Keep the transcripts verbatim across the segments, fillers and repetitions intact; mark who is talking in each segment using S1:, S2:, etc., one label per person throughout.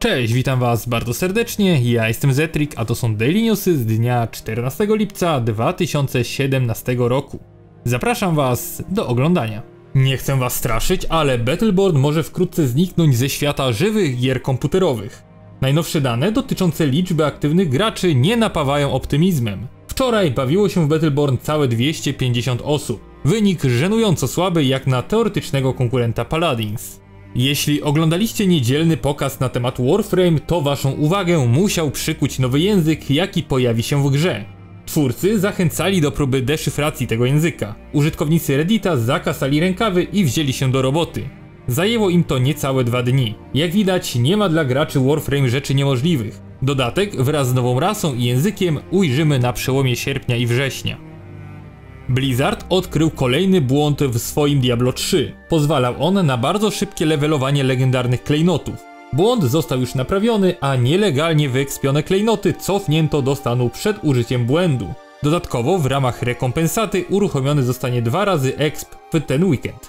S1: Cześć, witam was bardzo serdecznie, ja jestem Zetrik, a to są Daily Newsy z dnia czternastego lipca dwa tysiące siedemnastego roku. Zapraszam was do oglądania. Nie chcę was straszyć, ale Battleborn może wkrótce zniknąć ze świata żywych gier komputerowych. Najnowsze dane dotyczące liczby aktywnych graczy nie napawają optymizmem. Wczoraj bawiło się w Battleborn całe dwieście pięćdziesiąt osób. Wynik żenująco słaby jak na teoretycznego konkurenta Paladins. Jeśli oglądaliście niedzielny pokaz na temat Warframe, to waszą uwagę musiał przykuć nowy język, jaki pojawi się w grze. Twórcy zachęcali do próby deszyfracji tego języka. Użytkownicy Reddita zakasali rękawy i wzięli się do roboty. Zajęło im to niecałe dwa dni. Jak widać, nie ma dla graczy Warframe rzeczy niemożliwych. Dodatek wraz z nową rasą i językiem ujrzymy na przełomie sierpnia i września. Blizzard odkrył kolejny błąd w swoim Diablo trzy. Pozwalał on na bardzo szybkie levelowanie legendarnych klejnotów. Błąd został już naprawiony, a nielegalnie wyekspione klejnoty cofnięto do stanu przed użyciem błędu. Dodatkowo w ramach rekompensaty uruchomiony zostanie dwa razy exp w ten weekend.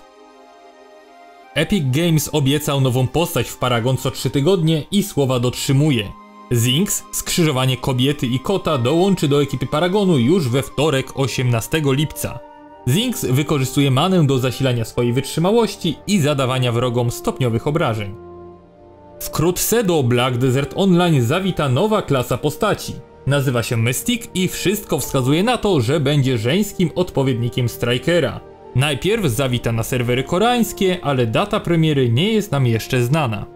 S1: Epic Games obiecał nową postać w Paragon co trzy tygodnie i słowa dotrzymuje. Zinx, skrzyżowanie kobiety i kota, dołączy do ekipy Paragonu już we wtorek osiemnastego lipca. Zinx wykorzystuje manę do zasilania swojej wytrzymałości i zadawania wrogom stopniowych obrażeń. Wkrótce do Black Desert Online zawita nowa klasa postaci. Nazywa się Mystic i wszystko wskazuje na to, że będzie żeńskim odpowiednikiem Strikera. Najpierw zawita na serwery koreańskie, ale data premiery nie jest nam jeszcze znana.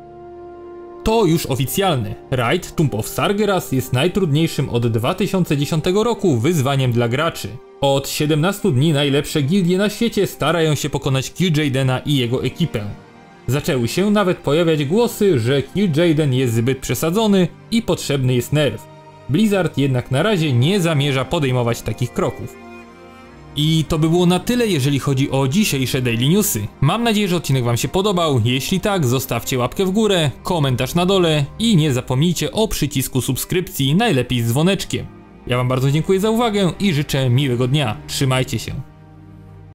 S1: To już oficjalne. Raid Tomb of Sargeras jest najtrudniejszym od dwa tysiące dziesiątego roku wyzwaniem dla graczy. Od siedemnastu dni najlepsze gildie na świecie starają się pokonać Kil'jaedena i jego ekipę. Zaczęły się nawet pojawiać głosy, że Kil'jaeden jest zbyt przesadzony i potrzebny jest nerw. Blizzard jednak na razie nie zamierza podejmować takich kroków. I to by było na tyle, jeżeli chodzi o dzisiejsze Daily Newsy. Mam nadzieję, że odcinek wam się podobał. Jeśli tak, zostawcie łapkę w górę, komentarz na dole i nie zapomnijcie o przycisku subskrypcji, najlepiej z dzwoneczkiem. Ja wam bardzo dziękuję za uwagę i życzę miłego dnia. Trzymajcie się.